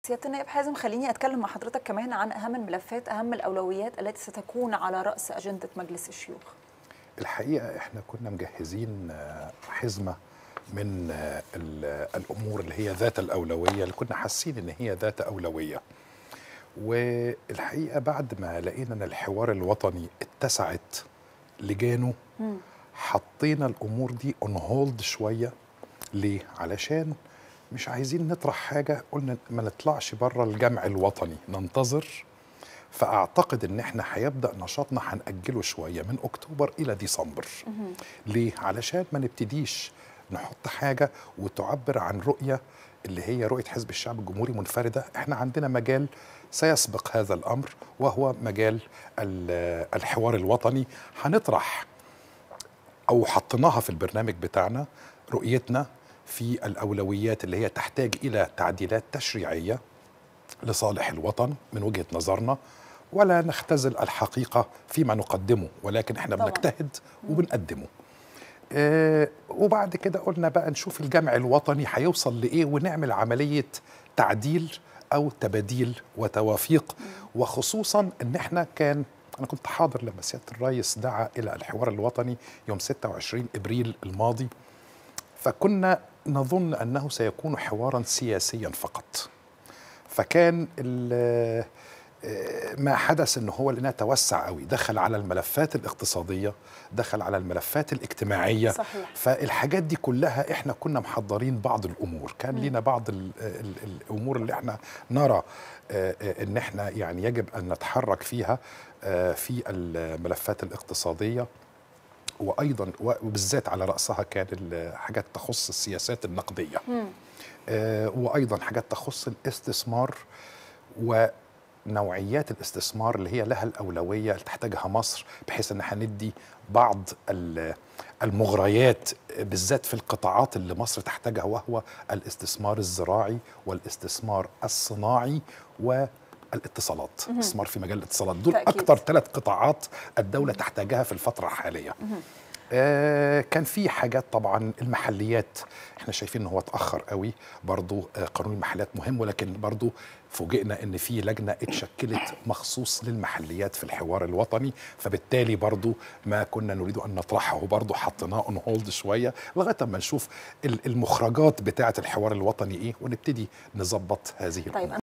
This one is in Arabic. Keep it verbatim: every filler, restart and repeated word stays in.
سيادة النائب حازم، خليني أتكلم مع حضرتك كمان عن أهم الملفات، أهم الأولويات التي ستكون على رأس أجندة مجلس الشيوخ. الحقيقة احنا كنا مجهزين حزمة من الأمور اللي هي ذات الأولوية، اللي كنا حاسين إن هي ذات أولوية. والحقيقة بعد ما لقينا إن الحوار الوطني اتسعت لجانه، حطينا الأمور دي اون هولد شوية. ليه؟ علشان مش عايزين نطرح حاجة، قلنا ما نطلعش بره الجمع الوطني، ننتظر. فأعتقد إن إحنا هيبدأ نشاطنا هنأجله شوية من أكتوبر إلى ديسمبر. ليه؟ علشان ما نبتديش نحط حاجة وتعبر عن رؤية اللي هي رؤية حزب الشعب الجمهوري منفردة. إحنا عندنا مجال سيسبق هذا الأمر، وهو مجال الحوار الوطني. هنطرح أو حطيناها في البرنامج بتاعنا رؤيتنا في الأولويات اللي هي تحتاج إلى تعديلات تشريعية لصالح الوطن من وجهة نظرنا، ولا نختزل الحقيقة فيما نقدمه، ولكن احنا طبعا بنجتهد وبنقدمه. آه وبعد كده قلنا بقى نشوف الجمع الوطني هيوصل لإيه، ونعمل عملية تعديل أو تباديل وتوافيق. وخصوصا إن احنا كان أنا كنت حاضر لما سيادة الرئيس دعا إلى الحوار الوطني يوم ستة وعشرين إبريل الماضي، فكنا نظن أنه سيكون حوارا سياسيا فقط. فكان ما حدث ان هو لانها توسع قوي، دخل على الملفات الاقتصاديه، دخل على الملفات الاجتماعيه. صحيح. فالحاجات دي كلها احنا كنا محضرين بعض الامور، كان لنا بعض ال ال الامور اللي احنا نرى ان احنا يعني يجب ان نتحرك فيها في الملفات الاقتصاديه، وايضا وبالذات على راسها كان حاجات تخص السياسات النقديه، وايضا حاجات تخص الاستثمار ونوعيات الاستثمار اللي هي لها الاولويه اللي تحتاجها مصر، بحيث ان هندي بعض المغريات بالذات في القطاعات اللي مصر تحتاجها، وهو الاستثمار الزراعي والاستثمار الصناعي والاتصالات. الاستثمار في مجال الاتصالات، دول تأكيد. اكتر ثلاث قطاعات الدوله تحتاجها في الفتره الحاليه. آه كان في حاجات طبعا المحليات، احنا شايفين ان هو اتاخر قوي برضو. آه قانون المحليات مهم، ولكن برضو فوجئنا ان في لجنه اتشكلت مخصوص للمحليات في الحوار الوطني، فبالتالي برضو ما كنا نريد ان نطرحه برضو حطيناه اون هولد شويه لغايه ما نشوف المخرجات بتاعه الحوار الوطني ايه، ونبتدي نظبط هذه الامور. طيب.